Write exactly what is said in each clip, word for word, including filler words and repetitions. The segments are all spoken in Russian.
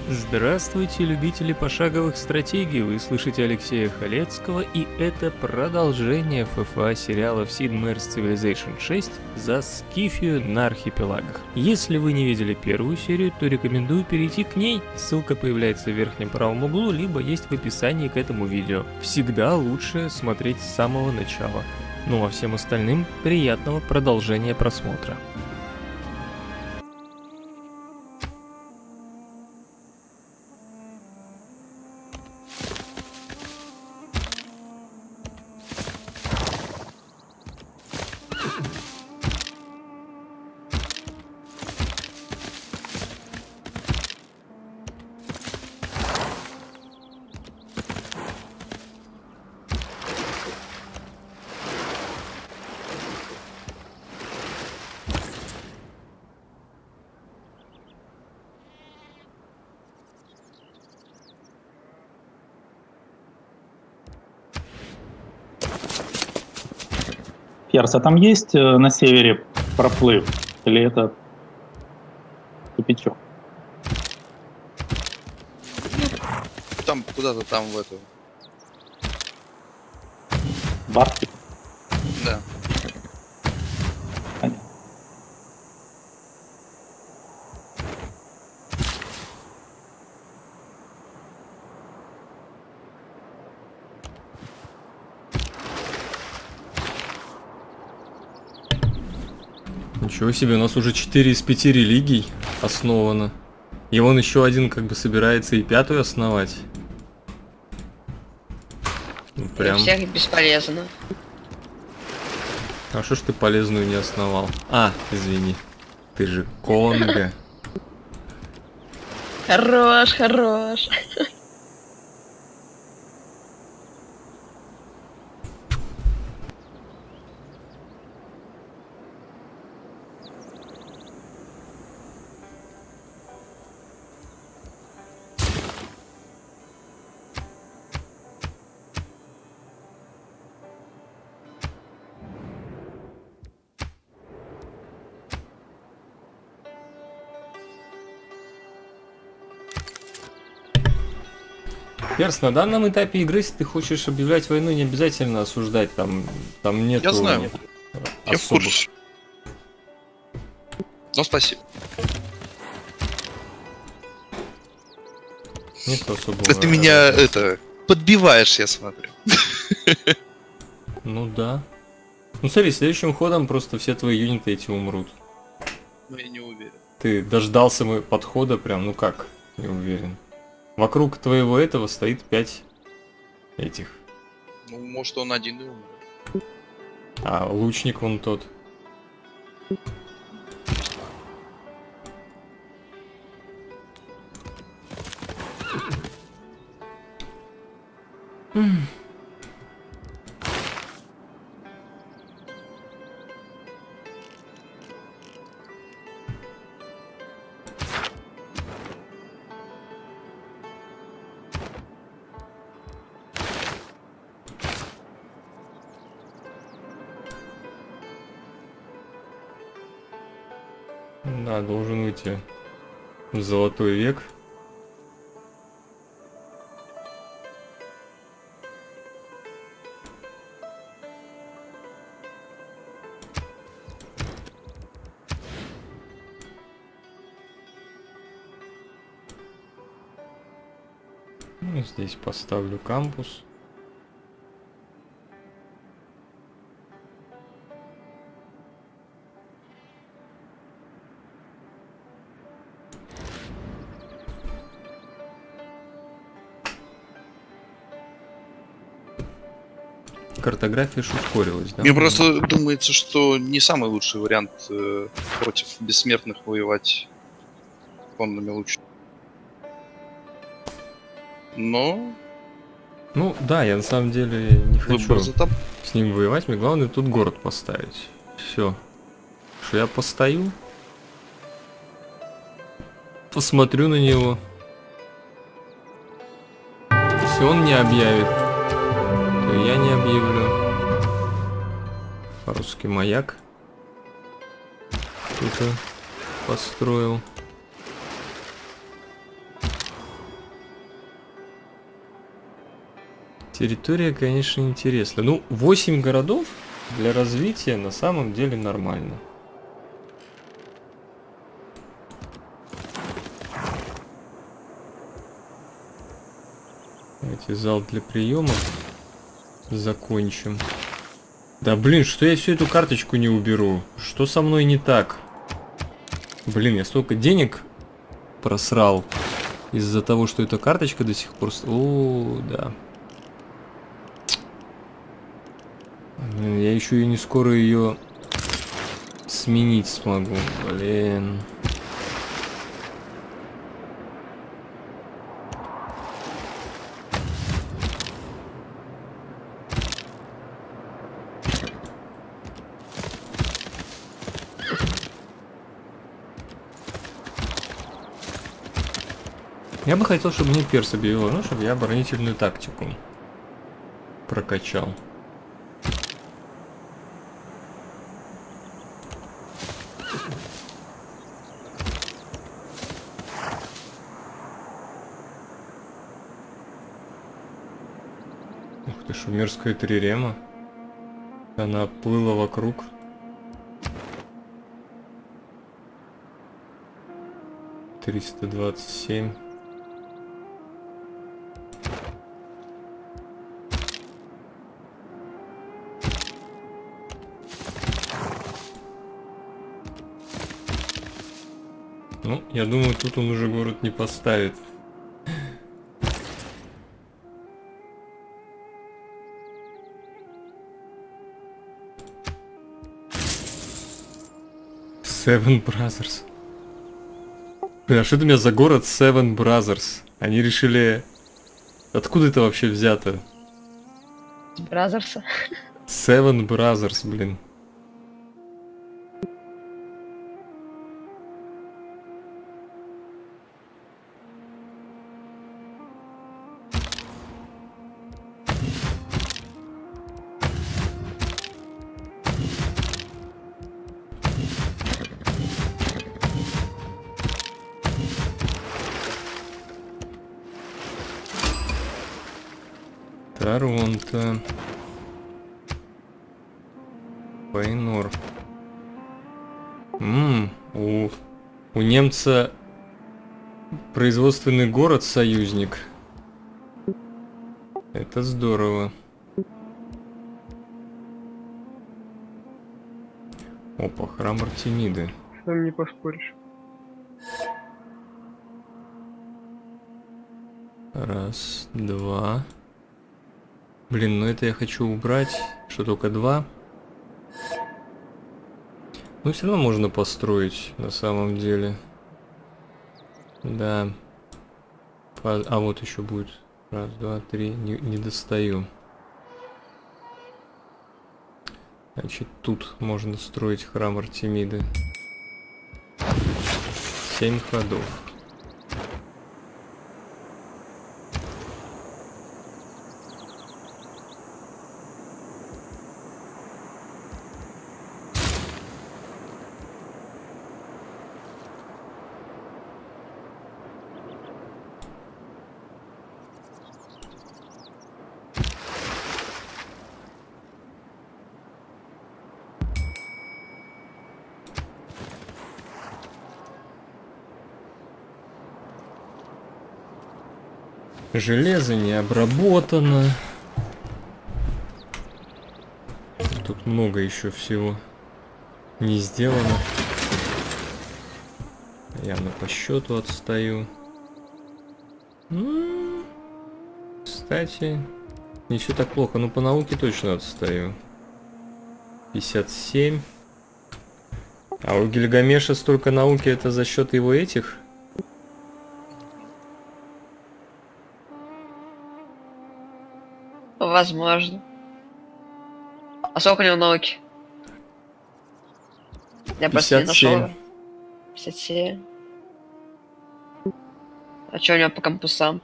Здравствуйте, любители пошаговых стратегий, вы слышите Алексея Халецкого, и это продолжение эф эф а сериалов Sid Meier's Civilization шесть за Скифию на архипелагах. Если вы не видели первую серию, то рекомендую перейти к ней, ссылка появляется в верхнем правом углу, либо есть в описании к этому видео. Всегда лучше смотреть с самого начала. Ну а всем остальным приятного продолжения просмотра. Перс, а там есть э, на севере проплыв? Или это тупичок? Там куда-то там в эту. Барки? Да. Понятно. Ничего себе, у нас уже четыре из пяти религий основано. И он еще один как бы собирается и пятую основать. Ну, прям. Всех бесполезно. А что ж ты полезную не основал? А, извини. Ты же Конго. Хорош, хорош. Перс, на данном этапе игры, если ты хочешь объявлять войну, не обязательно осуждать, там, там нету. Я знаю. Нет, Я в особых. курсе. Ну, спасибо. Нету особого. Да ты меня, это, подбиваешь, я смотрю. Ну да. Ну смотри, следующим ходом просто все твои юниты эти умрут. Ну, я не уверен. Ты дождался мы подхода прям, ну как, не уверен. Вокруг твоего этого стоит пять этих. Ну, может, он один и умер. А лучник вон тот. Да, должен выйти в золотой век. Ну, здесь поставлю кампус. Картография ж ускорилась, да? Мне просто думается, что не самый лучший вариант э, против бессмертных воевать конными лучниками. Но Ну да, я на самом деле не хочу выбор за тобой. с ним воевать, мне главное тут город поставить. Все. Что я постою, посмотрю на него. Если он не объявит, то я не объявлю. Русский маяк кто-то построил. Территория, конечно, интересная. Ну, восемь городов для развития на самом деле нормально. Давайте зал для приема закончим. Да блин, что я всю эту карточку не уберу? Что со мной не так? Блин, я столько денег просрал из-за того, что эта карточка до сих пор... О, да. Блин, я еще и не скоро ее сменить смогу. Блин. Я бы хотел, чтобы мне перс объявил, ну, чтобы я оборонительную тактику прокачал. Ух ты, шумерская трирема. Она плыла вокруг. триста двадцать семь. Ну, я думаю, тут он уже город не поставит. Seven Brothers. Блин, а что это у меня за город Seven Brothers? Они решили... Откуда это вообще взято? Бразерса. Seven Brothers, блин. Торонто. Пайнор. Ммм, у, у немца производственный город союзник. Это здорово. Опа, храм Артемиды. С ним не поспоришь. Раз, два. Блин, ну это я хочу убрать, что только два. Ну все равно можно построить на самом деле. Да. По... А вот еще будет. Раз, два, три. Не, не достаю. Значит, тут можно строить храм Артемиды. Семь ходов. Железо не обработано. Тут много еще всего не сделано. Явно по счету отстаю. Ну, кстати, не все так плохо, но по науке точно отстаю. пятьдесят семь. А у Гильгамеша столько науки, это за счет его этих? Возможно. А сколько у него науки? Я просто не нашел. пятьдесят семь. А что у него по кампусам?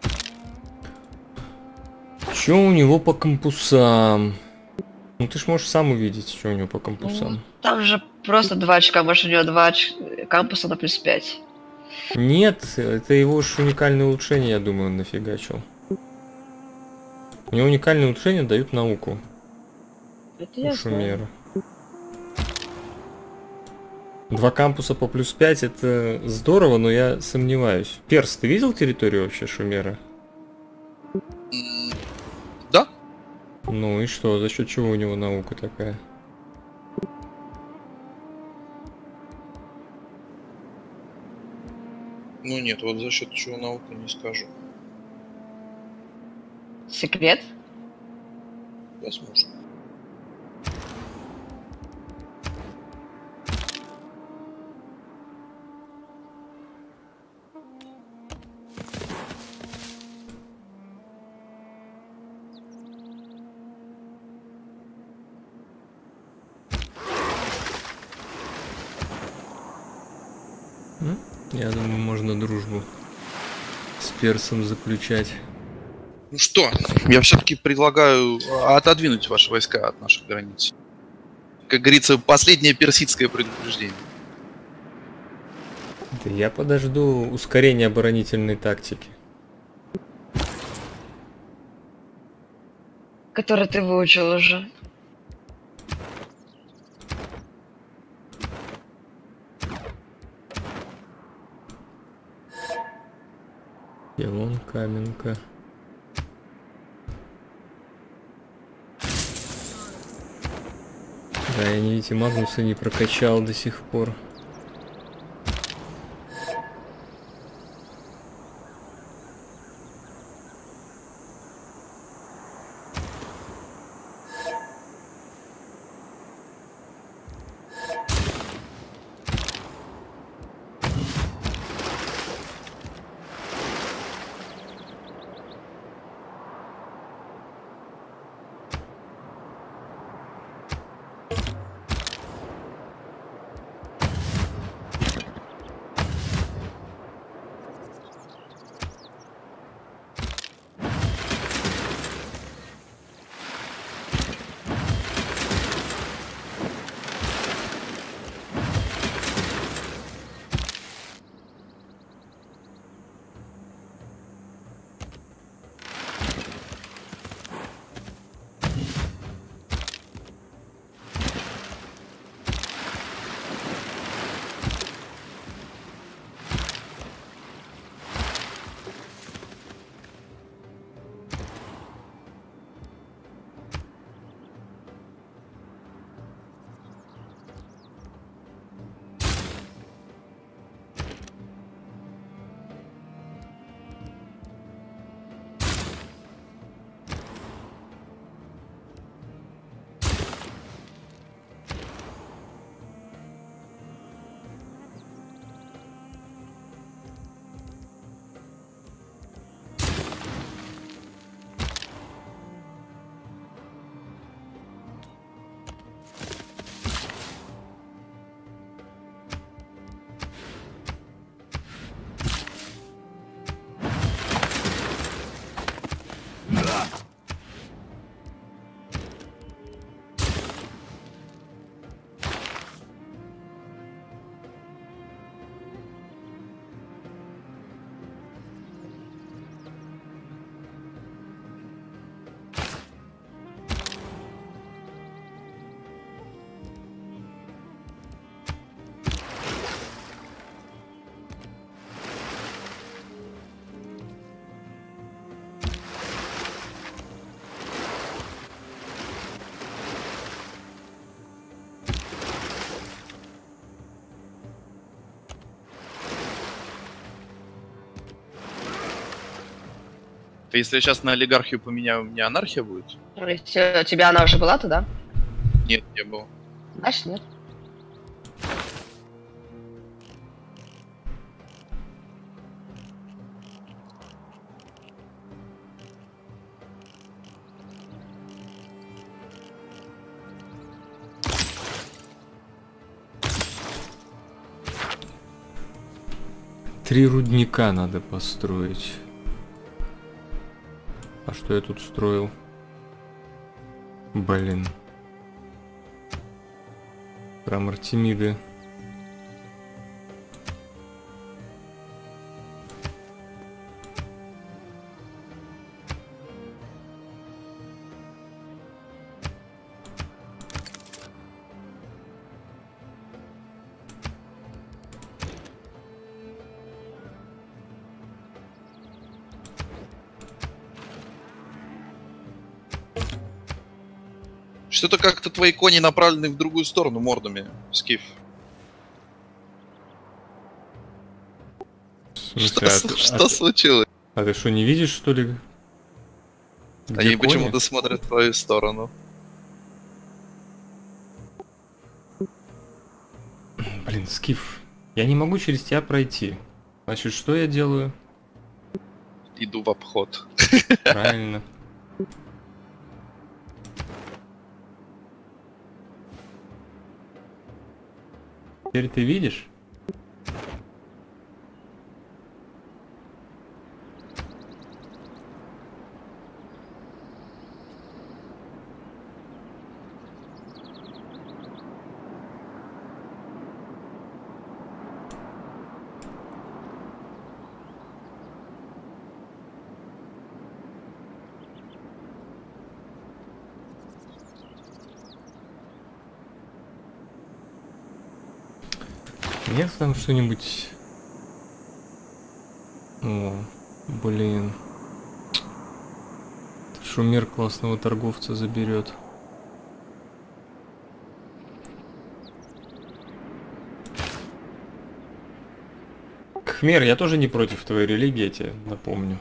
Что у него по кампусам? Ну ты ж можешь сам увидеть, что у него по кампусам. Ну, там же просто два очка, может у него два оч... кампуса на плюс пять. Нет, это его уж уникальное улучшение, я думаю, он нафигачил. У него уникальные улучшения дают науку. Это я У знаю. Шумера. Два кампуса по плюс пять это здорово, но я сомневаюсь. Перс, ты видел территорию вообще Шумера? М, Да? Ну и что, за счет чего у него наука такая? Ну нет, вот за счет чего наука не скажу. Секрет? Возможно. М? Я думаю, можно дружбу с Персом заключать. Ну что, я все-таки предлагаю отодвинуть ваши войска от наших границ. Как говорится, последнее персидское предупреждение. Да я подожду ускорения оборонительной тактики. Который ты выучил уже. Илон Каменка. Да, я не видите, Магнуса не прокачал до сих пор. Если я сейчас на олигархию поменяю, у меня анархия будет? Если у тебя она уже была, то да. Нет, не было. Значит, нет. Три рудника надо построить. А что я тут строил? Блин. Храм Артемиды. Что-то как-то твои кони направлены в другую сторону мордами, Скиф. Что, смысле, а, что а, случилось? А ты что, не видишь, что ли? Где Они кони? почему-то смотрят в твою сторону. Блин, Скиф, я не могу через тебя пройти. Значит, что я делаю? Иду в обход. Правильно. Теперь ты видишь? Нет там что-нибудь... О, блин. Шумер классного торговца заберет. Кхмер, я тоже не против твоей религии, я тебе напомню.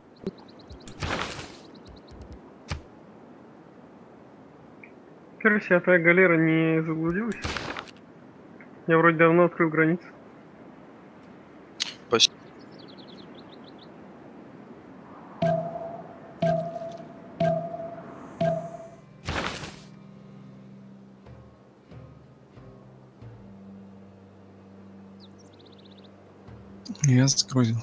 Скажи, а твоя галера не заблудилась? Я вроде давно открыл границу. Почти. Я загрузил.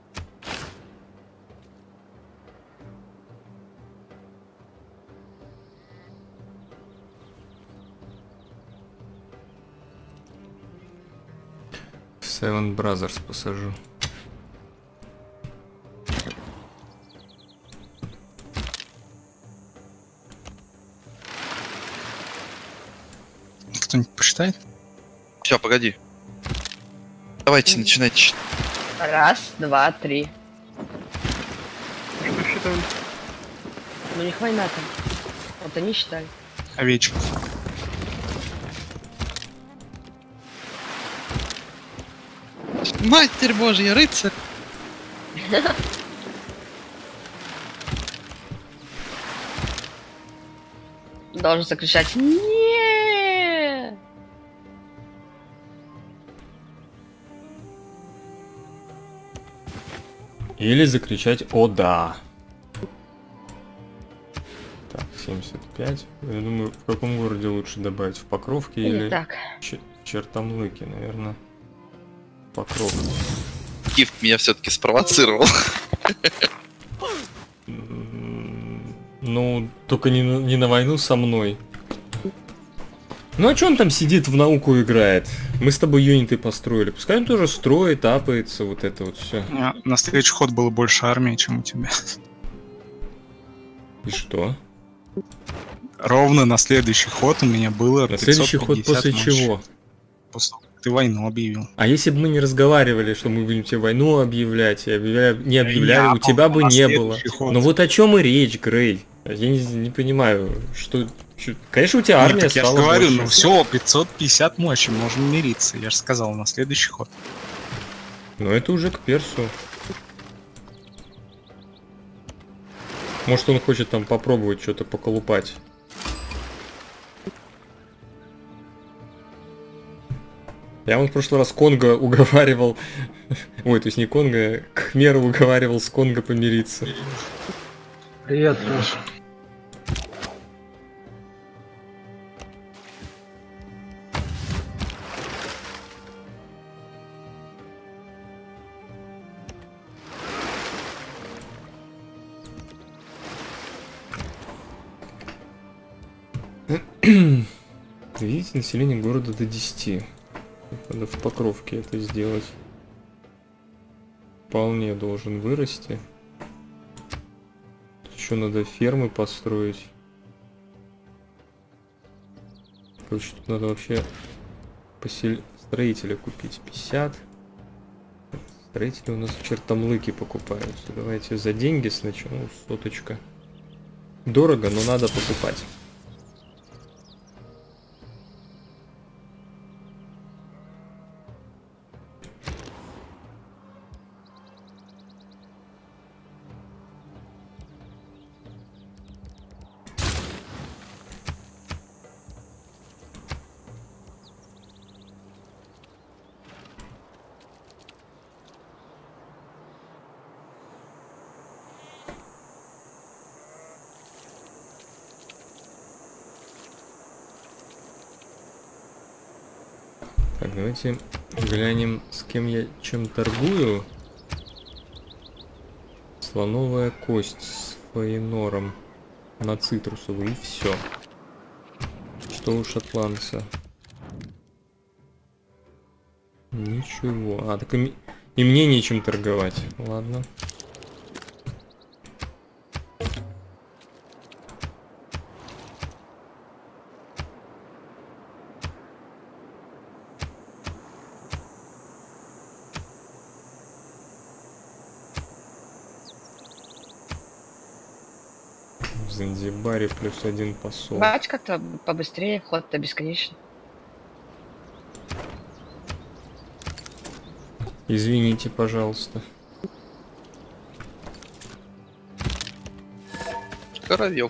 Seven Brothers посажу. Кто-нибудь посчитает? Все, погоди. Давайте начинать считать. Раз, два, три. Что считаем? Ну них война там. Вот они считали. Овечков. Матерь Божья, рыцарь! Должен закричать «Не!». Или закричать «О да!». Так, семьдесят пять. Я думаю, в каком городе лучше добавить? В Покровке Или или так. Ч- Чертомлыке, наверное. Покровка. Киф меня все-таки спровоцировал. М, Ну, только не, на- не на войну со мной. Ну а чё он там сидит, в науку играет? Мы с тобой юниты построили. Пускай он тоже строит, апается, вот это вот все. У меня на следующий ход было больше армии, чем у тебя. И что? Ровно на следующий ход у меня было На следующий ход пятьсот после пятьдесят мощи. чего? После того, как ты войну объявил. А если бы мы не разговаривали, что мы будем тебе войну объявлять, и объявля- не объявляли, Я у тебя бы на не было. следующий ход. Ну вот о чем и речь, Грей. Я не, не понимаю, что, чё- Конечно, у тебя Нет, армия так я же стала говорю, больше. ну все, пятьсот пятьдесят мощи, можем мириться. Я же сказал, на следующий ход. Но это уже к персу. Может, он хочет там попробовать что-то поколупать. Я вон в прошлый раз Конго уговаривал... Ой, то есть не Конго, Кхмера уговаривал с Конго помириться. Привет, Леша. Видите, население города до десяти. Надо в Покровке это сделать. Вполне должен вырасти. Тут еще надо фермы построить. Короче, тут надо вообще посел... строителя купить. пятьдесят. Строители у нас в Чертомлыке покупаются. Давайте за деньги сначала. Ну, соточка. Дорого, но надо покупать. Так, давайте глянем, с кем я чем торгую. Слоновая кость с фаинором на цитрусовый, и все. Что у шотландца? Ничего. А, так и, и мне нечем торговать. Ладно. В Занзибаре плюс один посол. Бать как-то побыстрее, ход-то бесконечный. Извините, пожалуйста. Коровьев.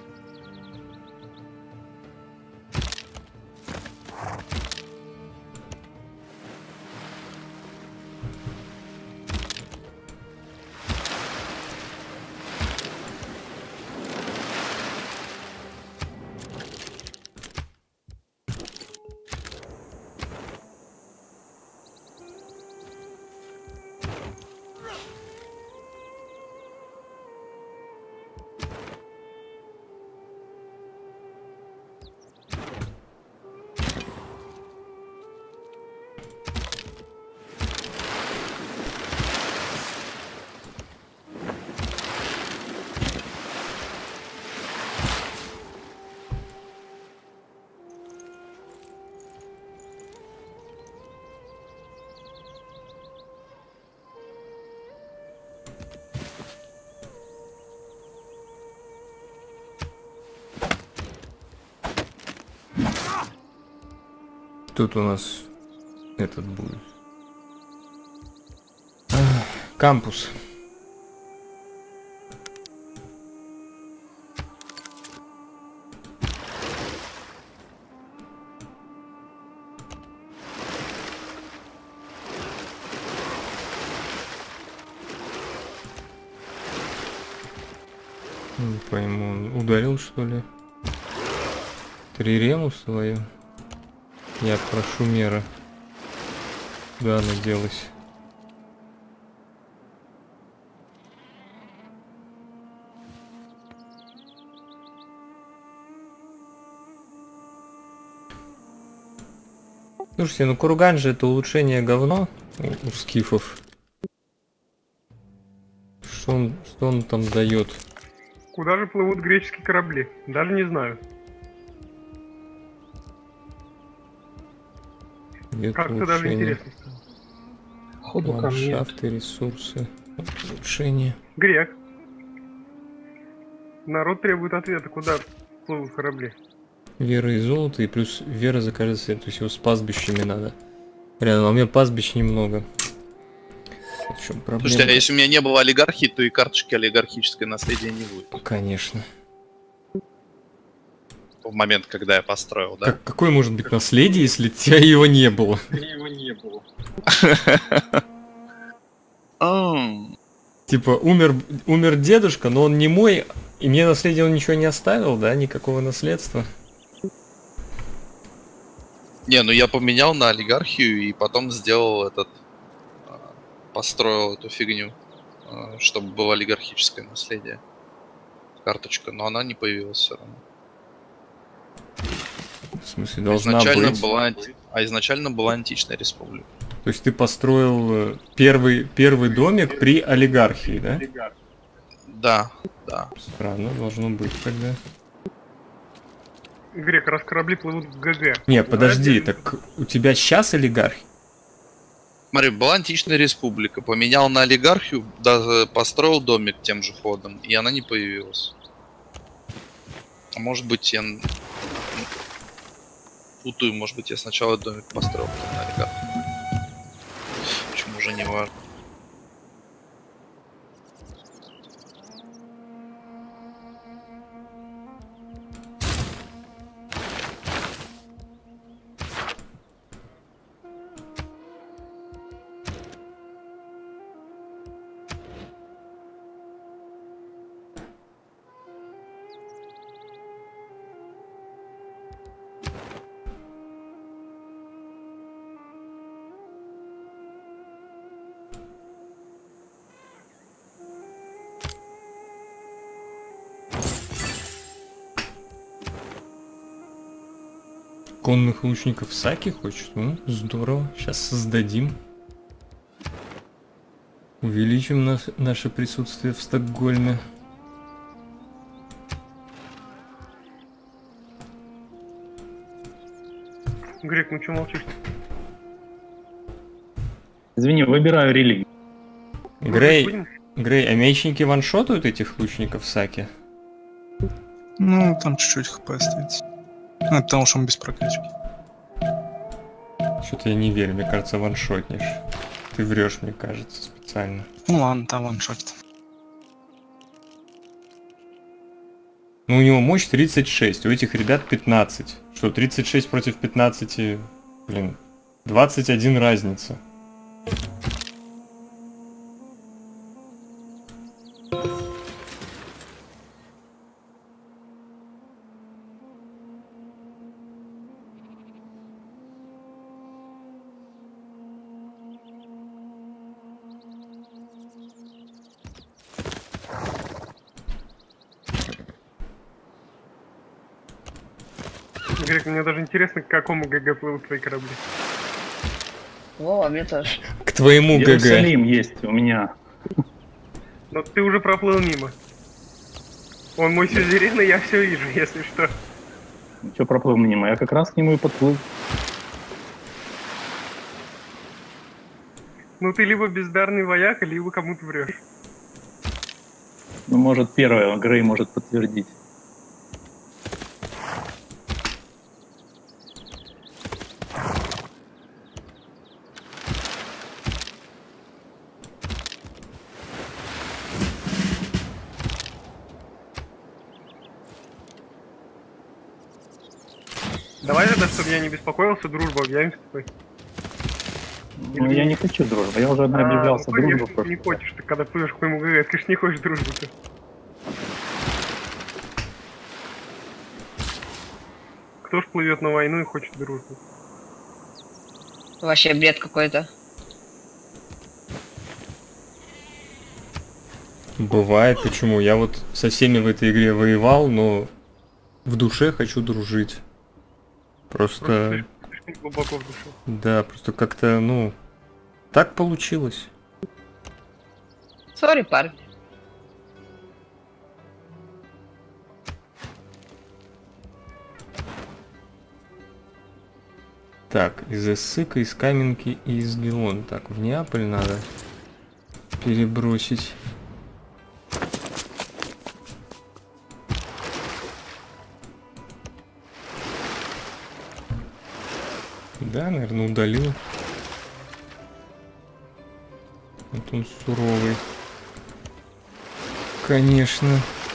Тут у нас этот будет. Ах, кампус. Не пойму, он ударил, что ли? Трирему свою? Я прошу меры. Да, она делась. Слушайте, ну курган же это улучшение говно у, у скифов. Что он, что он там дает? Куда же плывут греческие корабли? Даже не знаю. Как-то даже интересно стало. Ходу ко мне. Ландшафты, ресурсы, улучшение. Грек. Народ требует ответа, куда плывут корабли. Вера и золото, и плюс вера за каждый свет. То есть его с пастбищами надо. Реально, а у меня пастбищ немного. В чем проблема? Слушайте, а если у меня не было олигархии, то и карточки олигархическое наследие не будет. Конечно. В момент, когда я построил, да? Как, какое может быть наследие, если у тебя его не было? Его не было. Типа, умер, умер дедушка, но он не мой, и мне наследие он ничего не оставил, да? Никакого наследства. Не, ну я поменял на олигархию и потом сделал этот... Построил эту фигню, чтобы было олигархическое наследие. Карточка, но она не появилась все равно. В смысле, должна изначально быть. Была, а изначально была античная республика. То есть ты построил первый, первый домик при олигархии, да? Да, да. Странно, должно быть тогда. Грек, раз корабли плывут в ГГ. Не, подожди, Знаете, так у тебя сейчас олигархия? Смотри, была античная республика, поменял на олигархию, даже построил домик тем же ходом, и она не появилась. А может быть я... Путаю, может быть я сначала домик построил, потом на олигархию. Почему уже не важно. конных лучников Саки хочет? Ну, здорово. Сейчас создадим. Увеличим нас, наше присутствие в Стокгольме. Грек, ну чё молчишь? Извини, выбираю религию. Грей, Будем? Грей, а мечники ваншотают этих лучников Саки? Ну, там чуть-чуть хп остается. Ну, потому что он без прокачки. Что-то я не верю, мне кажется, ваншотнешь. Ты врешь, мне кажется, специально. Ну ладно, там ваншотит. Ну, у него мощь тридцать шесть, у этих ребят пятнадцать. Что, тридцать шесть против пятнадцати? Блин, двадцать один разница. Грек, мне даже интересно, к какому ГГ плывут твои корабли. О, а мне тоже. К твоему ГГ. Иерусалим есть у меня. Но ты уже проплыл мимо. Он мой сюзерен, и я все вижу, если что. Че проплыл мимо? Я как раз к нему и подплыл. Ну ты либо бездарный вояка, либо кому-то врешь. Ну, может, первое, Грей может подтвердить. Давай тогда, чтобы я не беспокоился, дружбу объявим с тобой. Ну, я не хочу дружбы, я уже объявлялся А, ну, конечно, дружбу. не хочешь, ты когда плывешь к моему ГГ, ты ж не хочешь дружбы-то. Кто ж плывет на войну и хочет дружбы? Вообще бред какой-то. Бывает, почему? Я вот со всеми в этой игре воевал, но в душе хочу дружить. Просто... Просто слишком глубоко в душу. Да, просто как-то, ну... Так получилось. Сори, парни. Так, из Эссыка, из Каменки и из Гелон. Так, в Неаполь надо перебросить. Да, наверное, удалил. Вот он суровый. Конечно.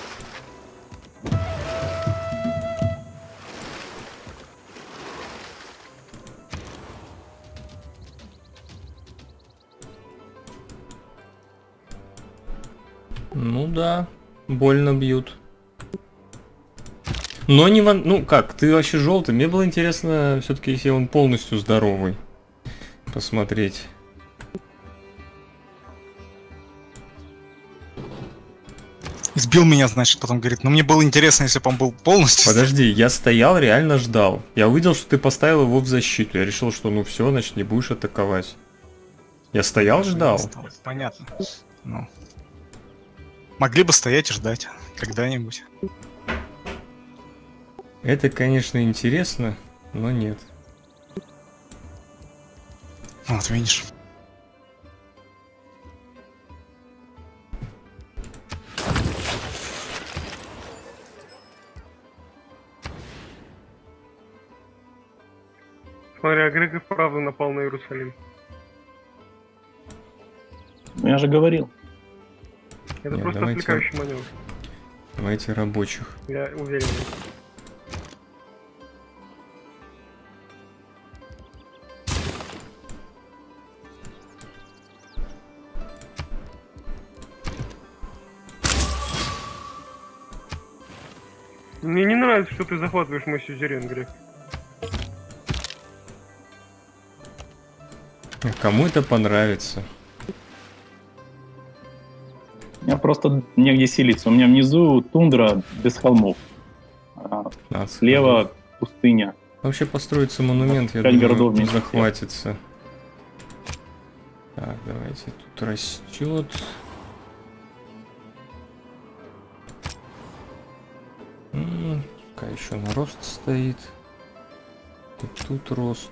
Ну да, больно бьют. Но не ван... Ну как, ты вообще желтый. Мне было интересно, все-таки, если он полностью здоровый. Посмотреть. Избил меня, значит, потом говорит, ну мне было интересно, если бы он был полностью... Подожди, я стоял, реально ждал. Я увидел, что ты поставил его в защиту. Я решил, что ну все, значит, не будешь атаковать. Я стоял, ждал. Понятно. Ну. Могли бы стоять и ждать когда-нибудь. Это, конечно, интересно, но нет. Вот, видишь. Смотри, а Грег и вправду напал на Иерусалим. Ну, я же говорил. Это Нет, просто давайте- отвлекающий маневр. Давайте рабочих. Я уверен. Мне не нравится, что ты захватываешь мой сюзерен, Грег. Кому это понравится? У меня просто негде селиться. У меня внизу тундра без холмов. А А, слева пустыня. Вообще построится монумент, я Пять городов думаю, вместе захватится. Так, давайте, тут растет. М, Пока еще на рост стоит. И тут рост.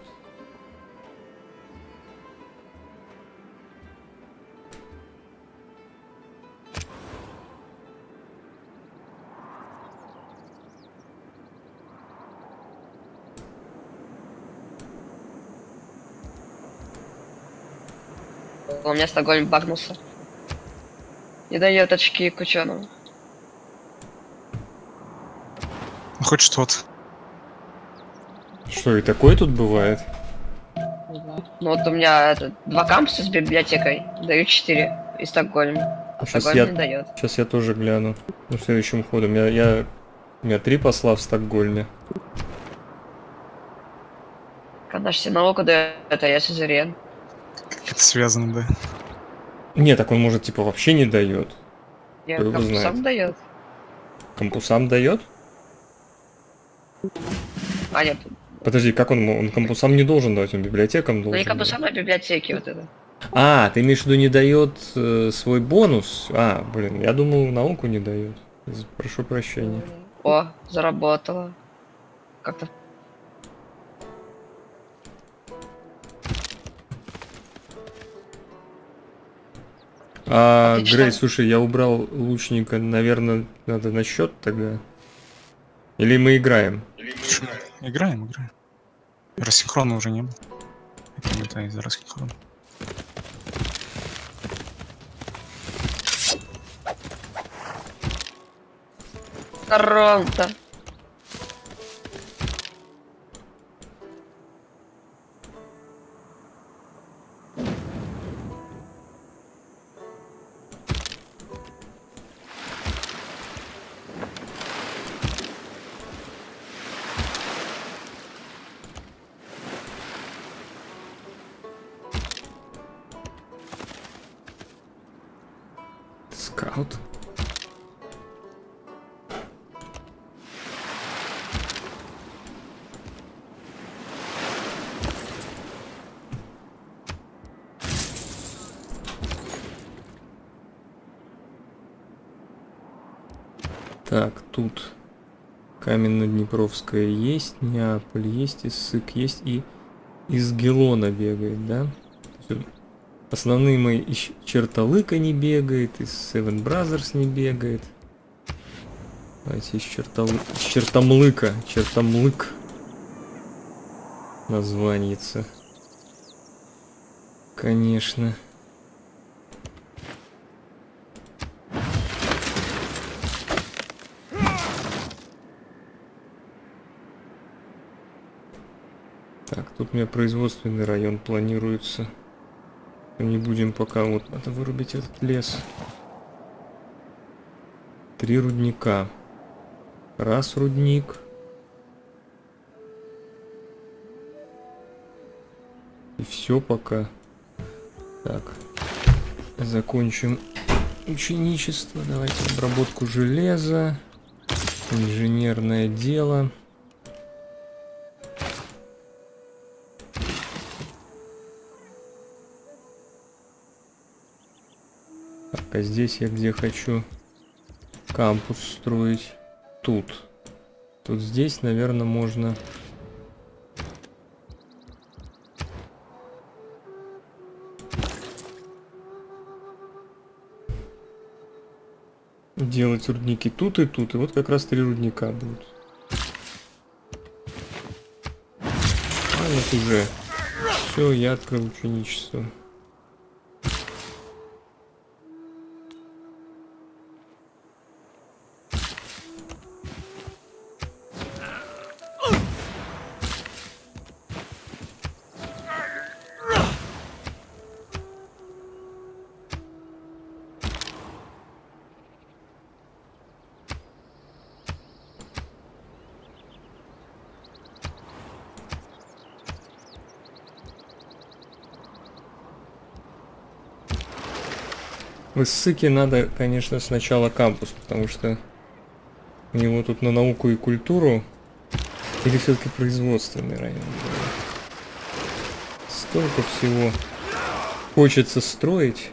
У меня Стокгольм багнулся. Не дает очки к ученому. Ну, хоть что-то. Что, и такое тут бывает? Ну вот у меня это, два кампуса с библиотекой дают четыре и Стокгольм. А Сейчас Стокгольм я, не дает. сейчас я тоже гляну. Ну, следующим ходом. Я, я, у меня три посла в Стокгольме. Когда все науку дает, а я сюзерен. Как это связано, да? Нет, так он может типа вообще не дает. Нет, Кто его кампусам знает? дает. Кампусам дает? А нет, Подожди, как он, он кампусам не должен давать, он библиотекам ну должен. не давать. кампусам, а библиотеки вот это. А, ты имеешь в виду не дает э, свой бонус? А, блин, я думал науку не дает. Из- Прошу прощения. О, заработало. Как-то А, Отлично. Грей, слушай, я убрал лучника, наверное, надо на счет тогда. Или мы играем? Почему? Играем, играем. Рассинхрона уже не было. Это не та из-за рассинхрона. Торонто. Скаут. Так, тут Каменно-Днепровская есть, Неаполь есть, Иссык есть и из Гелона бегает, да? То есть основные мои из Черталыка не бегает, из Seven Brothers не бегает. Давайте из, Чертал... из Чертомлыка, Чертомлык названица. Конечно. Так, тут у меня производственный район планируется. Не будем пока, вот надо вырубить этот лес. Три рудника. Раз рудник. И все пока. Так. Закончим ученичество. Давайте обработку железа. Инженерное дело. Так, а здесь я где хочу кампус строить? Тут. Тут здесь, наверное, можно... делать рудники тут и тут. И вот как раз три рудника будут. А вот уже. Все, я открыл ученичество. В Иссыке надо, конечно, сначала кампус, потому что у него тут на науку и культуру Или все-таки производственный район? Столько всего хочется строить.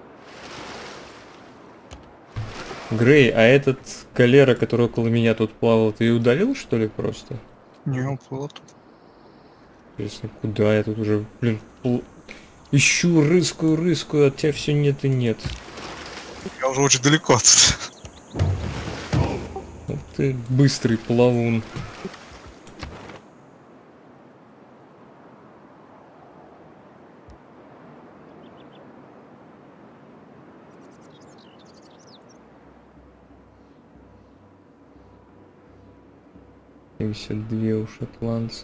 Грей, а этот галера, который около меня тут плавал, ты удалил, что ли, просто? Не уплыл. Интересно, куда я тут уже, блин, пл... ищу, рыскую, рыскую, от тебя все нет и нет. Я уже очень далеко отсюда. Вот ты быстрый плавун. семьдесят два у шотландца.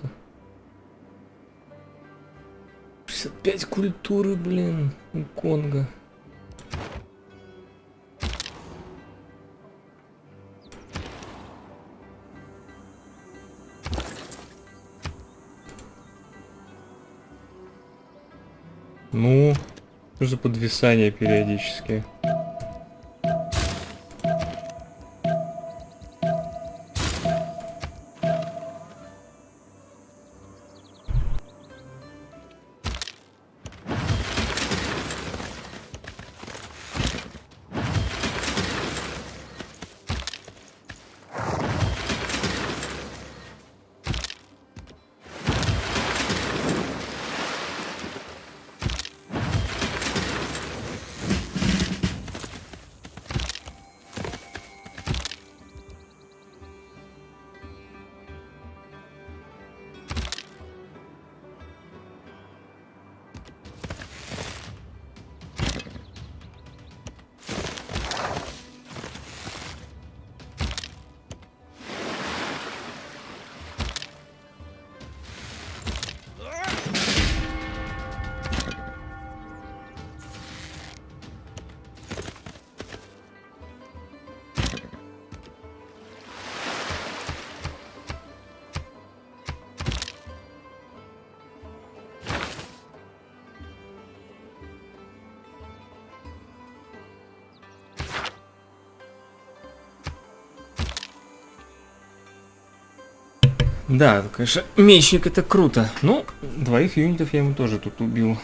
шестьдесят пять культуры, блин, у Конго. Ну, что за подвисание периодически? Да, конечно, мечник это круто. Ну, двоих юнитов я ему тоже тут убил.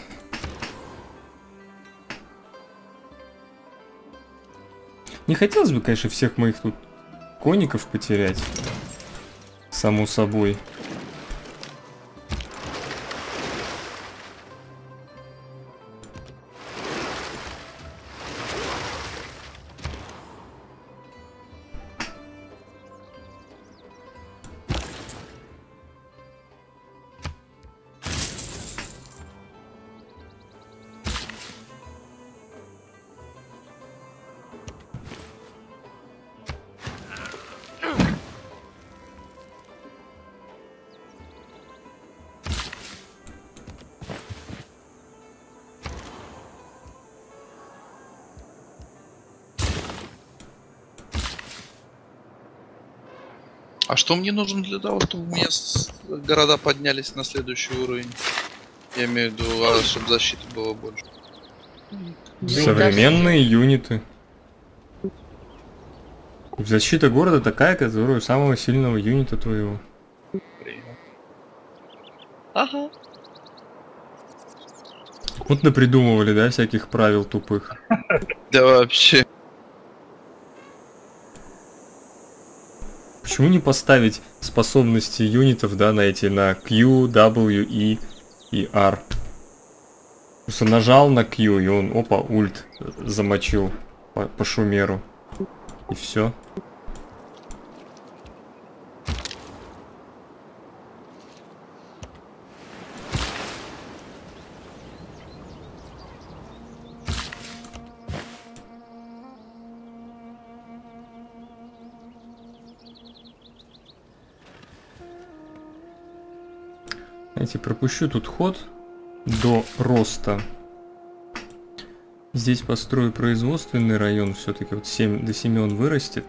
Не хотелось бы, конечно, всех моих тут конников потерять. Само собой. А что мне нужно для того, чтобы у меня с- города поднялись на следующий уровень? Я имею в виду, а, чтобы защиты было больше. Современные юниты. Защита города такая, которая у самого сильного юнита твоего. Принял. Ага. Вот напридумывали, да, всяких правил тупых. Да вообще. Почему не поставить способности юнитов, да, на эти, на Q, W, E и R? Просто нажал на Q, и он, опа, ульт замочил по, по шумеру. И все. Знаете, пропущу тут ход до роста. Здесь построю производственный район, все-таки вот семь, до семи он вырастет.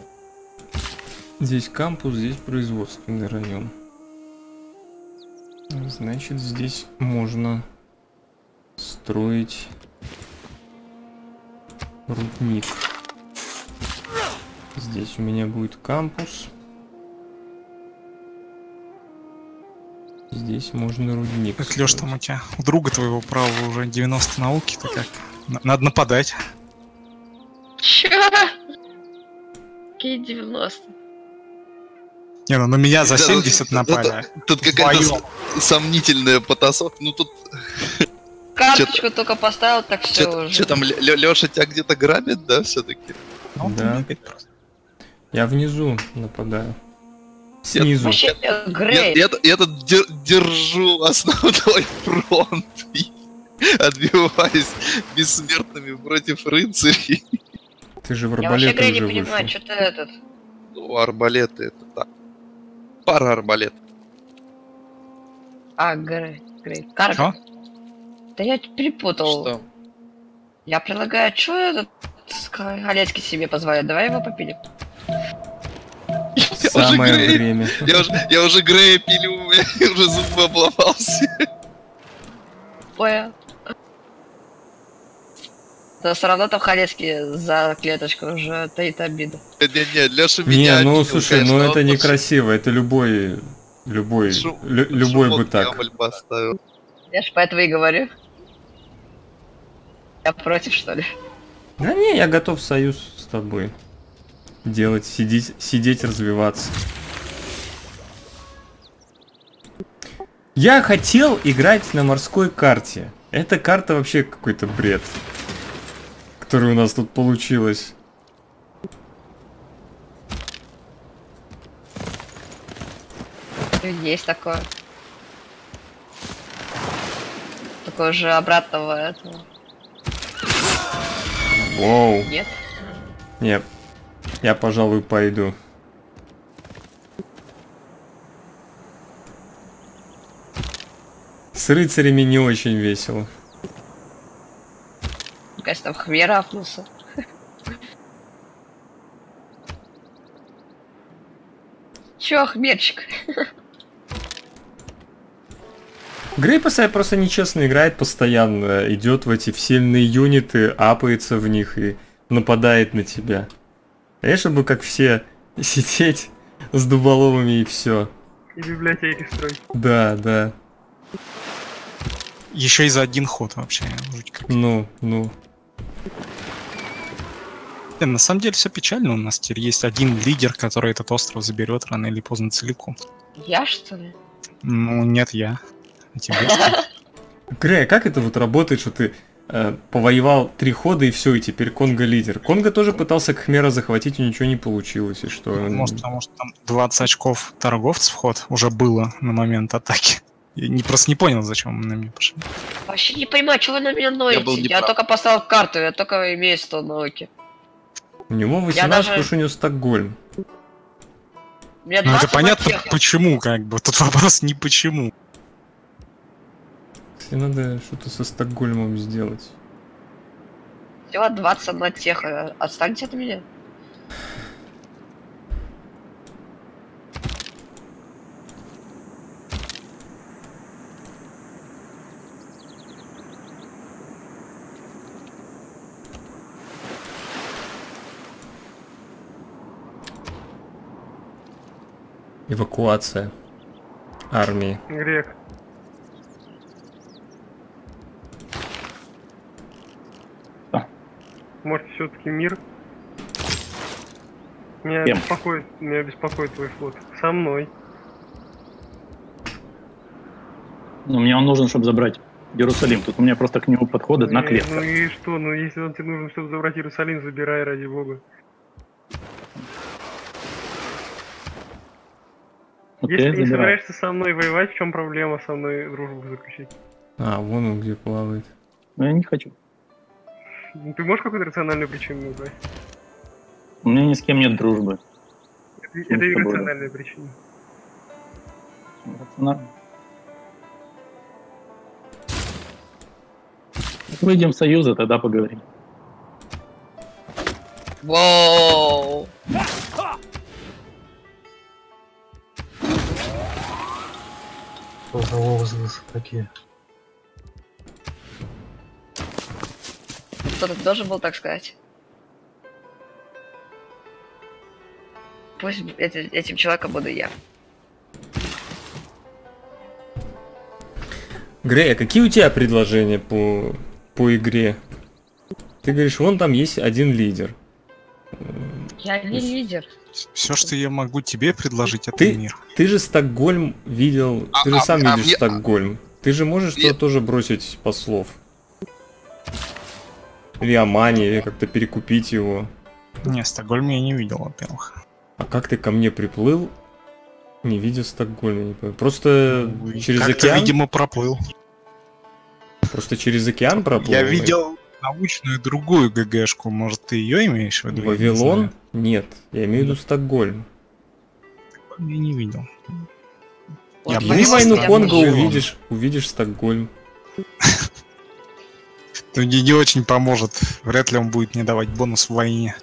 Здесь кампус, здесь производственный район. Значит, здесь можно строить рудник. Здесь у меня будет кампус. Здесь можно рудник. Как, Лёш, там у тебя у друга твоего правого уже девяносто науки, то как? Н- Надо нападать. Чё? Какие девяносто? Не, ну на меня за Да, семьдесят да, напали. да, Тут какая-то Вдвоём. с- сомнительная потасовка. Ну тут... Карточку только поставил, так все уже. Что там, Леша тебя где-то грабит, да, все-таки? Ну, Да. там бегает просто. Я внизу нападаю. Снизу. Вообще, э, Я, Грей, я, я тут дер- держу основной фронт и отбиваюсь бессмертными против рыцарей. Ты же в я вообще, арбалет Грей, не уже понимаю, вышел. что ты этот... Ну, арбалеты это так. Пара арбалет. А, Грей, Грей, карта. Чё? Да я перепутал. Что? Я предлагаю, что этот Халецкий себе позволяет? Давай его попилим. Я уже Самое Грей- время. Я уже, я уже Грея пилю, у меня уже зуб обломался. Понял. Но все равно там Халецкий за клеточку уже таит обиду. Не-не, Леша Не, меня ну обидел, слушай, конечно, ну он это лучше некрасиво, это любой, любой, шу- лю- любой бы шумок так. дьяволь поставил. Я ж поэтому и говорю. Я против, что ли? Да не, я готов союз с тобой делать, сидеть, сидеть, развиваться. Я хотел играть на морской карте. Эта карта вообще какой-то бред, который у нас тут получилось. Есть такое. Такое же обратного этого. Воу. Нет? Нет, я, пожалуй, пойду. С рыцарями не очень весело. Кажется, там хмера апнулся. Чё, хмерчик? Грейпаса просто нечестно играет постоянно, идет в эти в сильные юниты, апается в них и нападает на тебя. А я чтобы как все сидеть с дуболомами и все. И библиотеки строить. Да, да. Еще и за один ход вообще. Жуть как. Ну, ну. Не, на самом деле все печально. У нас теперь есть один лидер, который этот остров заберет рано или поздно целиком. Я, что ли? Ну, нет, я. А тебе что? Грей, а как это вот работает, что ты э, повоевал три хода и все, и теперь Конго лидер? Конго тоже пытался Кхмера захватить, и ничего не получилось, и что? Может, потому что там двадцать очков торговцев вход уже было на момент атаки. Я не, просто не понял, зачем он на меня пошел. Вообще не понимаю, что вы на меня ноете. был Я, неправ. только поставил карту, я только имею сто науки. У него Я восемнадцать, даже- потому что у него Стокгольм. У меня Ну это двадцать понятно, матех. почему, как бы. Тут вопрос не почему. Если надо что-то со Стокгольмом сделать. Всего двадцать одна теха. Отстаньте от меня. Эвакуация армии. Грек. А. Может, все-таки мир? Меня Кем? беспокоит, меня беспокоит твой флот. Со мной. Но мне он нужен, чтобы забрать Иерусалим. Тут у меня просто к нему подходит на Ну и- клетку. Ну и что? Ну если он тебе нужен, чтобы забрать Иерусалим, забирай, ради бога. Вот Если я ты не забираю. собираешься со мной воевать, в чем проблема со мной дружбу заключить? А, вон он где плавает. Но я не хочу. Ну, ты можешь какую-то рациональную причину назвать? У меня ни с кем нет дружбы. Это, с это тобой, да. иррациональная причина. Рационально. Выйдем в союзы, тогда поговорим. Воу! что за возгласы такие? Кто-то должен был так сказать. Пусть эти- этим человеком буду я. Грей, а какие у тебя предложения по, по игре? Ты говоришь, вон там есть один лидер. Я не Есть. лидер. Все, что я могу тебе предложить, это Ты- мир. Ты же Стокгольм видел, ты же А- сам а видишь мне- Стокгольм. Ты же можешь Нет. туда тоже бросить послов. Или Амани, или как-то перекупить его. Не, Стокгольм я не видел, во-первых. А как ты ко мне приплыл, не видя Стокгольма? Не понимаю. Просто Ну, и через как-то, океан? видимо, проплыл. Просто через океан проплыл? Я видел научную другую ГГшку, может, ты ее имеешь в виду? Я не Вавилон? знаю. Нет, я имею в виду Стокгольм. Я не видел. Вот Я Иди был в войну со Конго, стороны увидишь, увидишь Стокгольм. Но мне не очень поможет. Вряд ли он будет мне давать бонус в войне.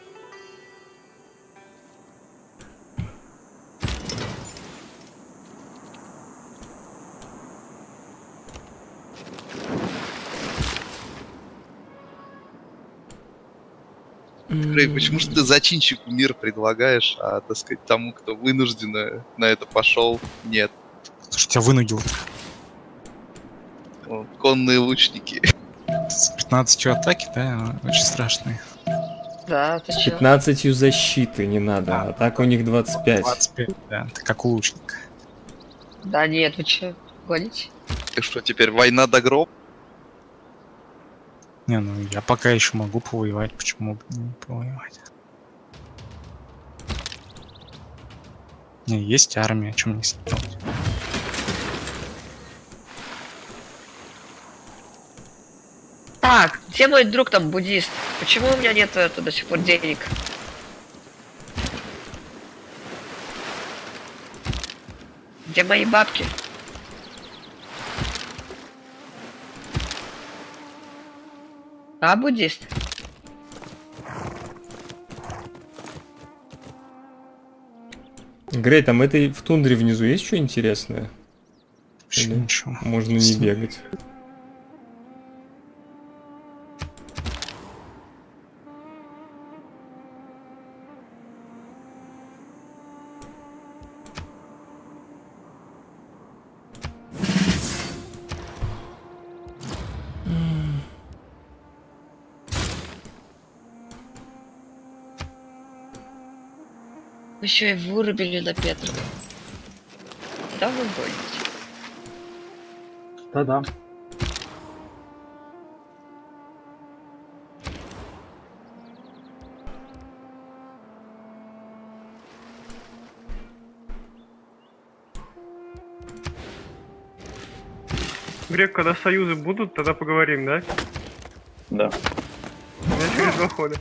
Грей, почему же ты зачинщику мир предлагаешь, а, так сказать, тому, кто вынужденно на это пошел, нет? Слушай, тебя вынудил Вот, конные лучники. с пятнадцатью атаки, да? Очень страшные. Да, ты чё? пятнадцатью защиты не надо, а так у них двадцать пять. двадцать пять, да. Ты как у лучника. Да нет, вы чё, гоните? И что, теперь война до гроб? Не, ну я пока еще могу повоевать, почему бы не повоевать? Не, есть армия, о чем не делать? Так, где мой друг там буддист? Почему у меня нет это, до сих пор денег? Где мои бабки? А, буддист? Грей, там этой в тундре внизу есть что интересное? Вообще Или ничего. можно не бегать. Еще и вырубили на Петрова. Да вы гоните. Да-да. Грек, когда союзы будут, тогда поговорим, да? Да. Я через два хода.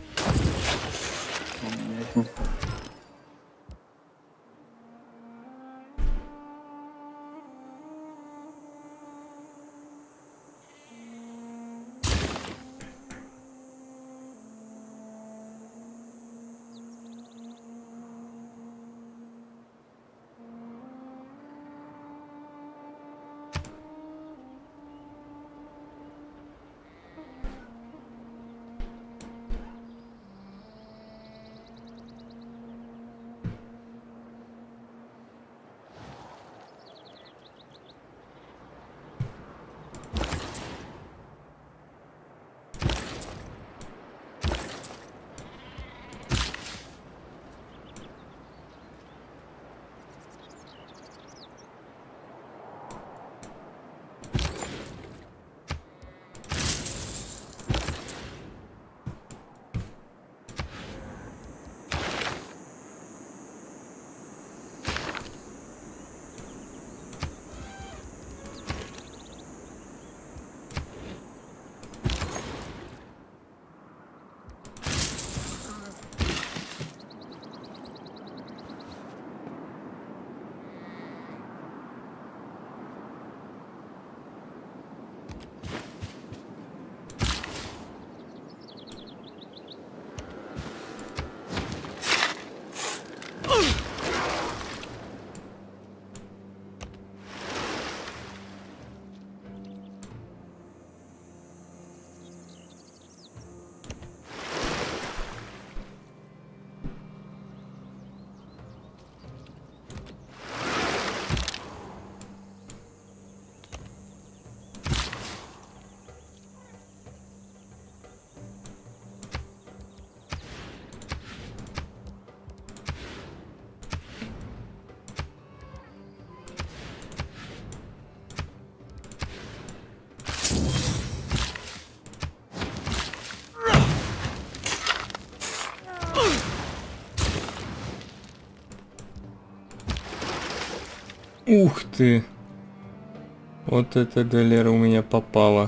Ух ты! Вот эта галера у меня попала.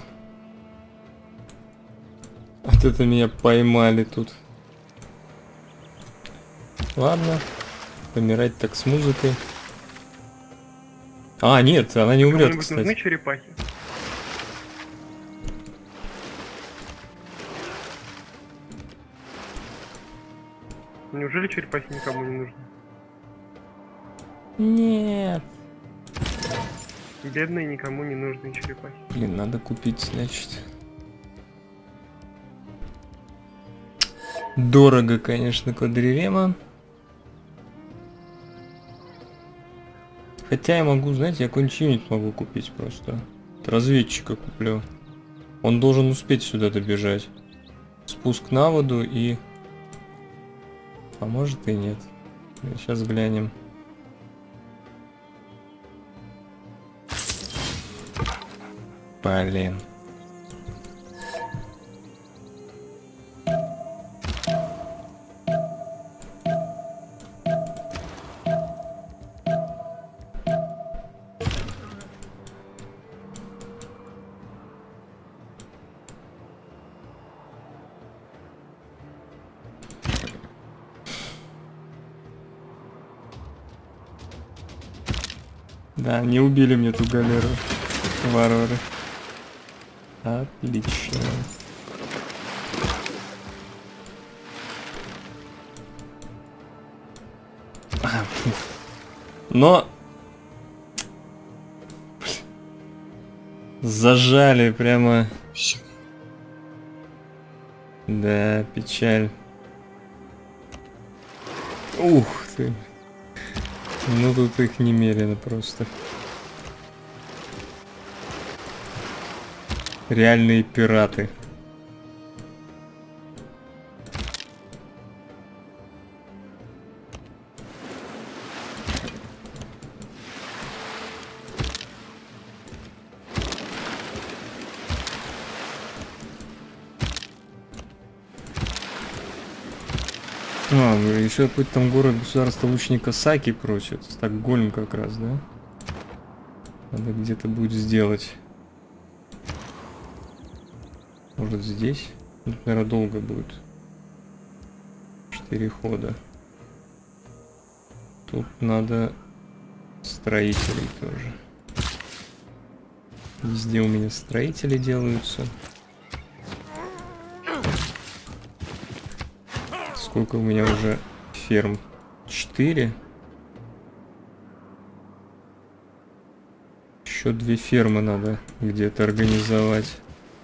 Вот это меня поймали тут. Ладно. Помирать так с музыкой. А, нет, она не умрет, Кому-нибудь нужны кстати. черепахи? Неужели черепахи никому не нужны? Нет. Бедные никому не нужны черепахи. Блин, надо купить, значит. Дорого, конечно, квадрирема. Хотя я могу, знаете, я какой-нибудь юнит могу купить просто. Разведчика куплю. Он должен успеть сюда добежать. Спуск на воду и... А может и нет. Сейчас глянем. Блин. Да, не убили мне ту галеру. Варвары. Отлично. Но... Зажали прямо. Всё. Да, печаль. Ух ты. Ну тут их немерено просто. Реальные пираты. А, еще какой-то там город государства лучника Саки просит. Стокгольм как раз, да? Надо где-то будет сделать. Может здесь? Тут, наверное, долго будет. Четыре хода. Тут надо строителей тоже. Везде у меня строители делаются. Сколько у меня уже ферм? Четыре. Еще две фермы надо где-то организовать.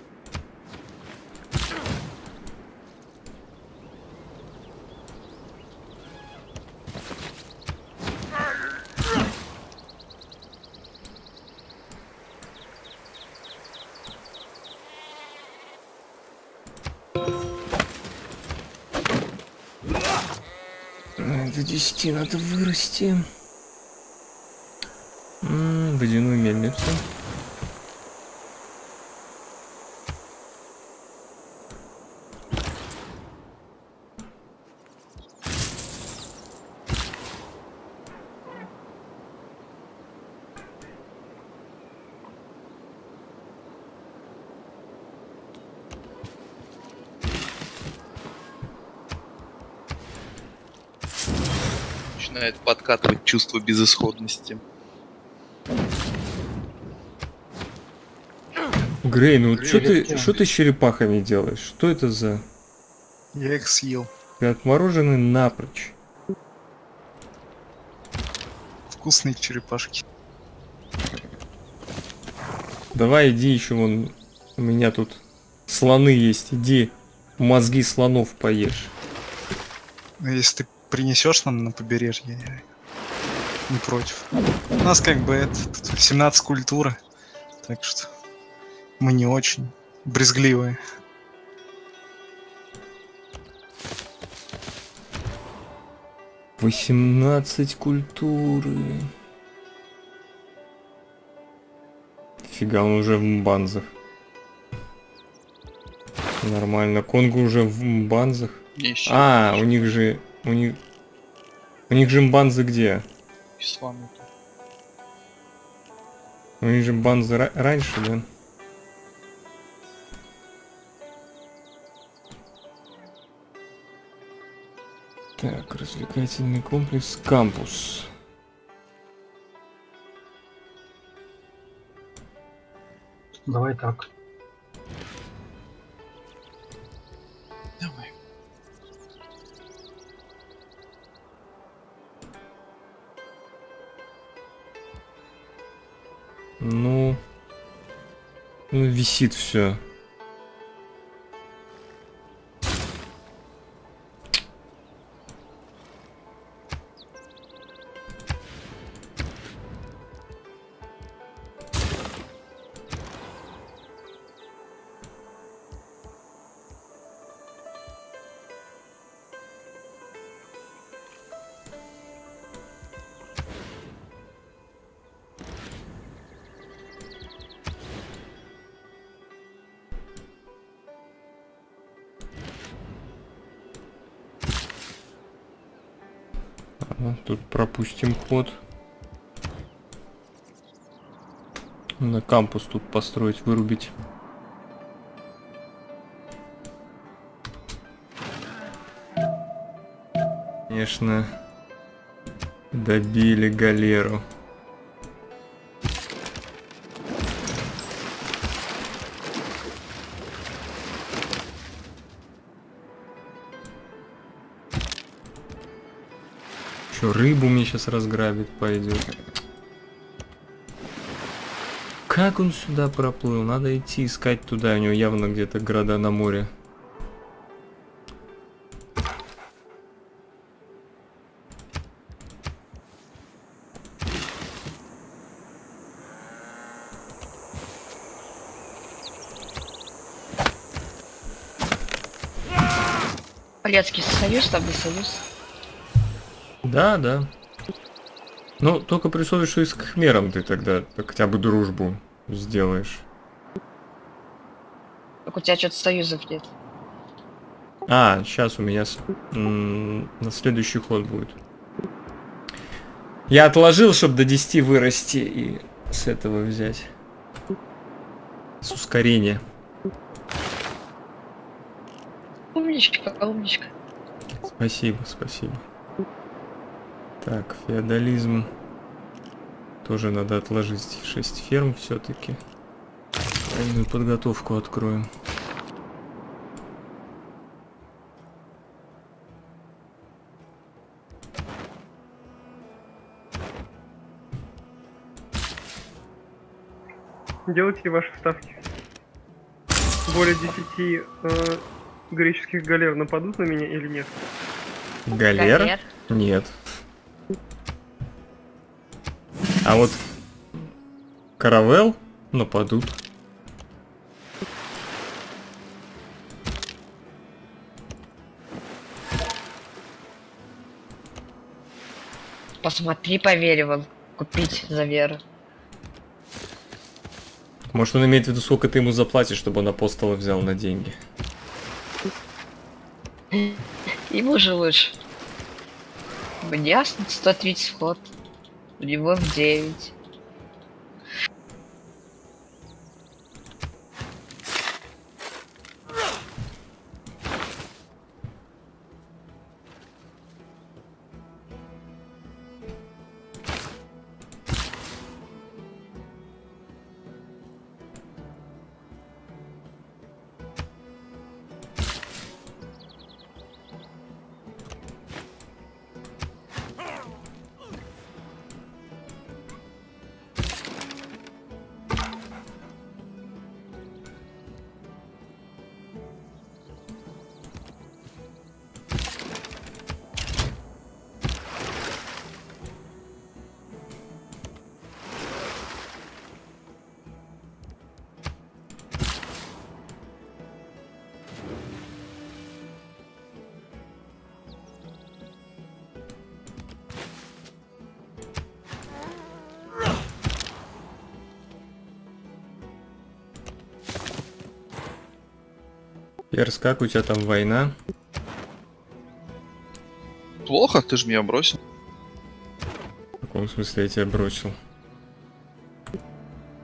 До десяти надо вырасти. М-м, водяную мельницу. Начинает подкатывать чувство безысходности. Грей, ну что ты, что ты с черепахами делаешь? Что это за... Я их съел. Ты отморожены напрочь. Вкусные черепашки. Давай иди еще вон, у меня тут слоны есть, иди мозги слонов поешь. Но если ты принесешь нам на побережье, я не против. У нас как бы это тут семнадцать культуры, так что мы не очень брезгливые. восемнадцать культуры. Фига, он уже в мбанзах. Нормально. Конго уже в мбанзах. Еще. А, у них же... У них... У них же мбанзы где? Ислам это. У них же банзы ра- раньше, да? Так, развлекательный комплекс «Кампус». Давай так. Давай. Ну, ну висит все. Ага, тут пропустим ход. На кампус тут построить, вырубить. Конечно, добили галеру. Что, рыбу мне сейчас разграбит, пойдет. Как он сюда проплыл? Надо идти искать туда. У него явно где-то города на море. Полецкий союз, там не союз. Да, да. Ну, только при условии, что и с Кхмером ты тогда хотя бы дружбу сделаешь. Так у тебя что-то союзов нет. А, сейчас у меня с- м, на следующий ход будет. Я отложил, чтобы до десяти вырасти и с этого взять. С ускорения. Умничка, умничка. Спасибо, спасибо. Так, феодализм. Тоже надо отложить шесть ферм все-таки. Военную подготовку откроем. Делайте ваши ставки. Более десяти э, греческих галер нападут на меня или нет? Галера? Галер. Нет. А вот каравел нападут. Посмотри, поверил купить за веру. Может, он имеет в виду, сколько ты ему заплатишь, чтобы он апостола взял на деньги. Ему же лучше. Мне сто тридцать вход. У него в девять. Перс, как у тебя там война? Плохо, ты же меня бросил. В каком смысле я тебя бросил?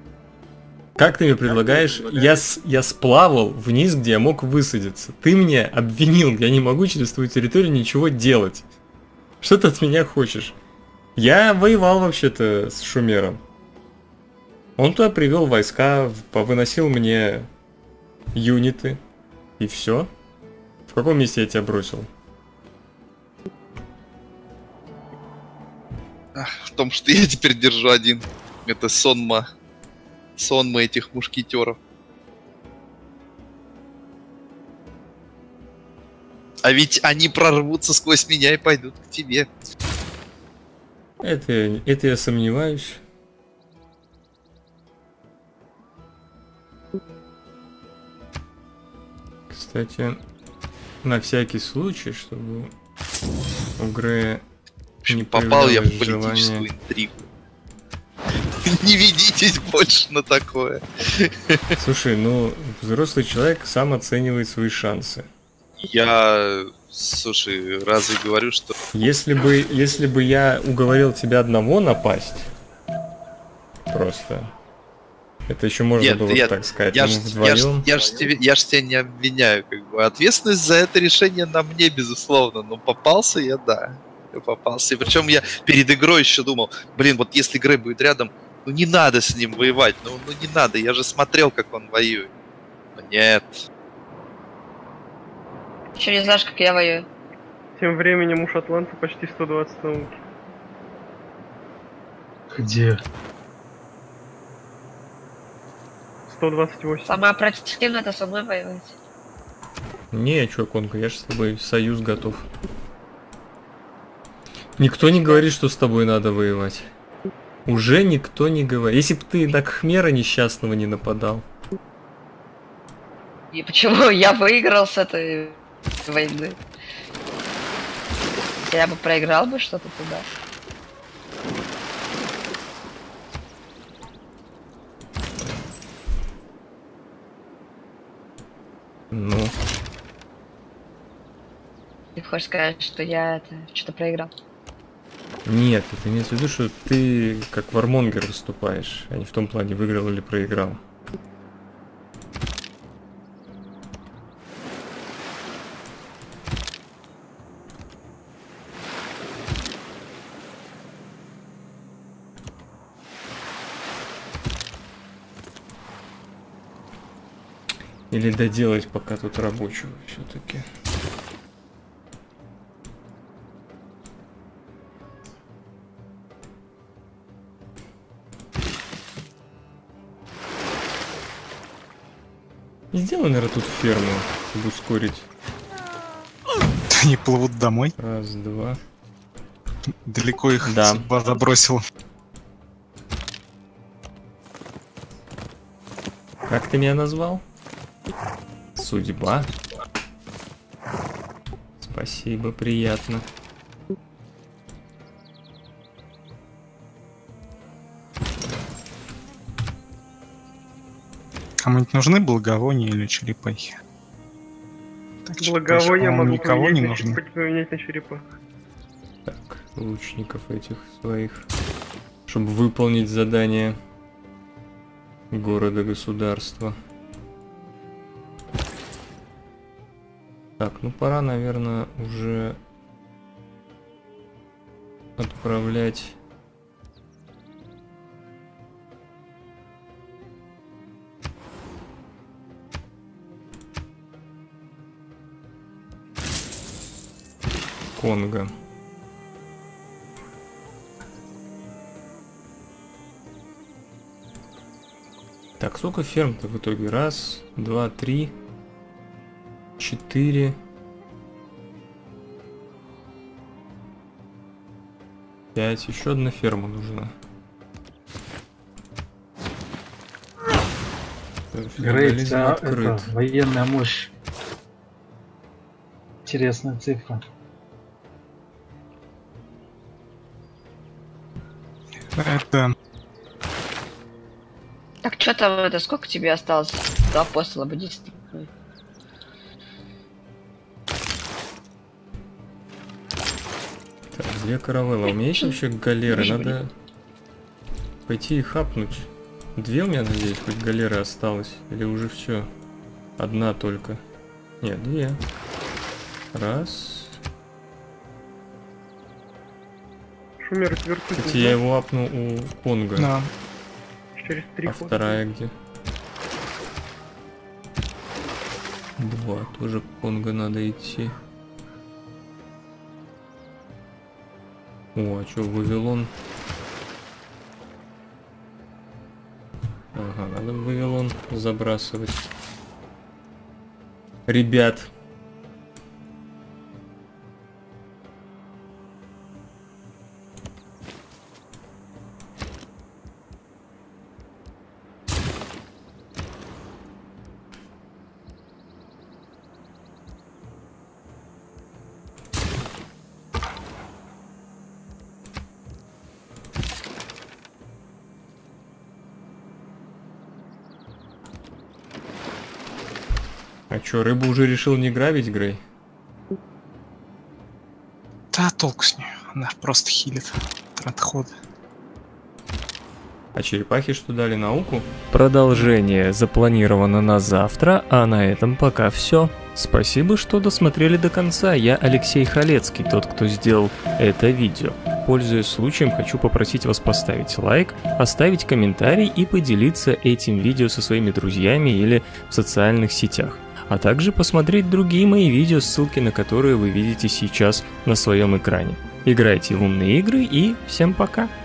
Как ты мне предлагаешь? Я, с, я сплавал вниз, где я мог высадиться. Ты мне обвинил, я не могу через твою территорию ничего делать. Что ты от меня хочешь? Я воевал вообще-то с Шумером. Он туда привел войска, повыносил мне юниты. И все. В каком месте я тебя бросил? В том, что я теперь держу один. Это сонма. Сонма этих мушкетеров. А ведь они прорвутся сквозь меня и пойдут к тебе. Это, это я сомневаюсь. Кстати, на всякий случай, чтобы у Грея не попал я в появлялось политическую желание... интригу. Не ведитесь больше на такое. Слушай, ну, взрослый человек сам оценивает свои шансы. Я, слушай, разве говорю, что... Если бы, если бы я уговорил тебя одного напасть, просто, это еще можно Нет, было нет, так сказать, я мы ж, вдвоем. Я ж, я, ж тебе, я ж тебя не обвиняю, как бы. Ответственность за это решение на мне, безусловно. Но попался я, да. Я попался. И причем я перед игрой еще думал, блин, вот если Грей будет рядом, ну не надо с ним воевать, ну, ну не надо, я же смотрел, как он воюет. Но нет. Еще не знаешь, как я воюю. Тем временем у шотландца почти сто двадцать науки. Где? сто двадцать восемь. Самое противное это со мной воевать. Не, чё, Конка, я же с тобой союз готов. Никто не говорит, что с тобой надо воевать. Уже никто не говорит. Если бы ты на Кхмера несчастного не нападал. И почему я выиграл с этой войны? Я бы проиграл бы что-то туда. Ну. Ты хочешь сказать, что я это что-то проиграл? Нет, это имеется в виду, что ты как вармонгер выступаешь, а не в том плане, выиграл или проиграл. Или доделать пока тут рабочего все-таки. Сделай, наверное, тут ферму, чтобы ускорить. Они плывут домой. Раз, два. Далеко их Да. судьба забросила. Как ты меня назвал? Судьба. Спасибо, приятно. Кому-нибудь нужны благовония или черепахи? Так, Благовония по-моему, могу никого не поменять на, нужно. череп- поменять на черепах. Так, лучников этих своих. Чтобы выполнить задание города-государства. Так, ну пора, наверное, уже отправлять... Конго. Так, сколько ферм-то в итоге? Раз, два, три, четыре, пять. Еще одна ферма нужна. Грейт, Феодализм а, открыт. это, военная мощь. Интересная цифра. Это... Так что там это, сколько тебе осталось до апостола буддиста? Так, где каравелла? У меня есть вообще галеры? Может, Надо пойти и хапнуть. Две у меня, надеюсь, хоть галеры осталось. Или уже все? Одна только. Нет, две. Раз. Шумер, отвертись. Кстати, я его апнул у Конга. Да. Через три А хода. вторая где? Два. Тоже к Конго надо идти. О, а чё, Вавилон? Ага, надо в Вавилон забрасывать. Ребят. А чё, рыбу уже решил не грабить, Грей? Да, толк с ней. Она просто хилит. Трат хода. А черепахи что дали науку? Продолжение запланировано на завтра, а на этом пока все. Спасибо, что досмотрели до конца. Я Алексей Халецкий, тот, кто сделал это видео. Пользуясь случаем, хочу попросить вас поставить лайк, оставить комментарий и поделиться этим видео со своими друзьями или в социальных сетях. А также посмотреть другие мои видео, ссылки на которые вы видите сейчас на своем экране. Играйте в умные игры и всем пока!